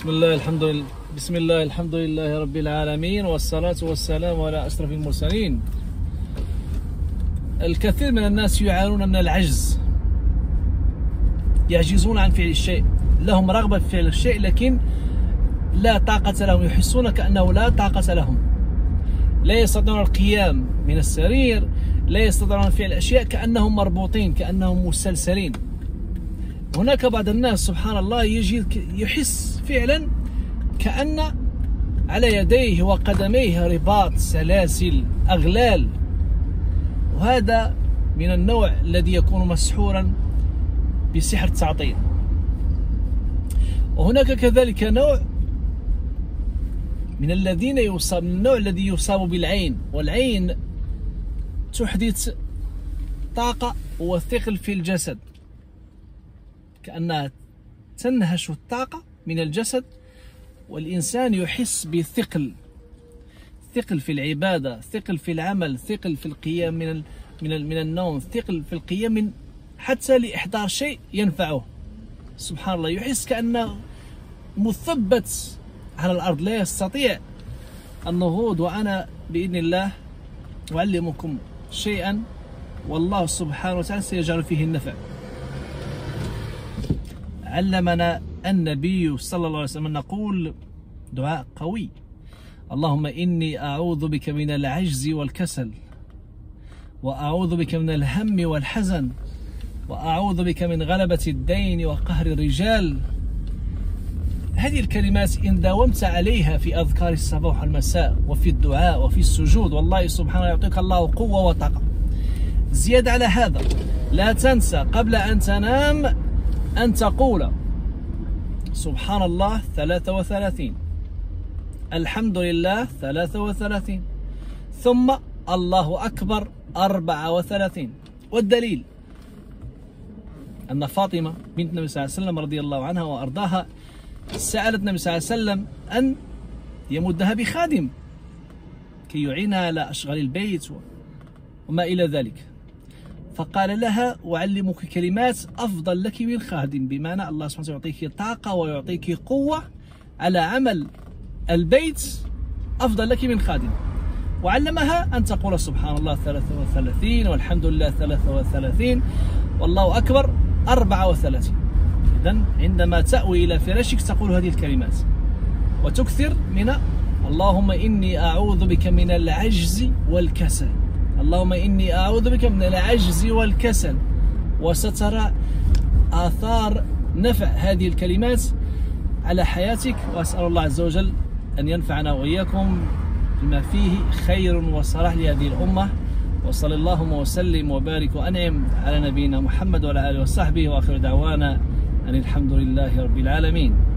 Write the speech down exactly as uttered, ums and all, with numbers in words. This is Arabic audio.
بسم الله الحمد لله بسم الله الحمد لله رب العالمين، والصلاة والسلام على أشرف المرسلين. الكثير من الناس يعانون من العجز، يعجزون عن فعل الشيء، لهم رغبة في فعل الشيء لكن لا طاقة لهم، يحسون كأنه لا طاقة لهم، لا يستطيعون القيام من السرير، لا يستطيعون فعل أشياء، كأنهم مربوطين، كأنهم مسلسلين. هناك بعض الناس سبحان الله يجي يحس فعلا كأن على يديه وقدميه رباط، سلاسل، أغلال، وهذا من النوع الذي يكون مسحورا بسحر التعطيل. وهناك كذلك نوع من الذين يصاب من النوع الذي يصاب بالعين، والعين تحدث طاقة وثقل في الجسد، كأنها تنهش الطاقة من الجسد، والإنسان يحس بثقل، ثقل في العبادة، ثقل في العمل، ثقل في القيام من من من النوم، ثقل في القيام من حتى لإحضار شيء ينفعه. سبحان الله، يحس كأنه مثبت على الأرض، لا يستطيع النهوض. وأنا بإذن الله أعلمكم شيئا والله سبحانه وتعالى سيجعل فيه النفع. علمنا النبي صلى الله عليه وسلم نقول دعاء قوي: اللهم إني أعوذ بك من العجز والكسل، وأعوذ بك من الهم والحزن، وأعوذ بك من غلبة الدين وقهر الرجال. هذه الكلمات إن داومت عليها في أذكار الصباح والمساء وفي الدعاء وفي السجود، والله سبحانه يعطيك الله قوة وطاقة. زيادة على هذا، لا تنسى قبل أن تنام أن تقول سبحان الله ثلاثة وثلاثين، الحمد لله ثلاثة وثلاثين، ثم الله أكبر أربعة وثلاثين. والدليل أن فاطمة بنت النبي صلى الله عليه وسلم رضي الله عنها وأرضاها سألت النبي صلى الله عليه وسلم أن يمدها بخادم كي يعينها على أشغال البيت وما إلى ذلك، فقال لها: أعلمك كلمات أفضل لك من خادم، بمعنى الله سبحانه وتعالى يعطيك طاقة ويعطيك قوة على عمل البيت أفضل لك من خادم. وعلمها أن تقول سبحان الله ثلاثة وثلاثين، والحمد لله ثلاثة وثلاثين، والله أكبر أربعة وثلاثين. إذن عندما تأوي إلى فراشك تقول هذه الكلمات، وتكثر من اللهم إني أعوذ بك من العجز والكسل، اللهم إني أعوذ بك من العجز والكسل. وسترى آثار نفع هذه الكلمات على حياتك. وأسأل الله عز وجل أن ينفعنا وإياكم بما فيه خير وصلاح لهذه الأمة. وصلى اللهم وسلم وبارك وأنعم على نبينا محمد وعلى آله وصحبه، وآخر دعوانا أن الحمد لله رب العالمين.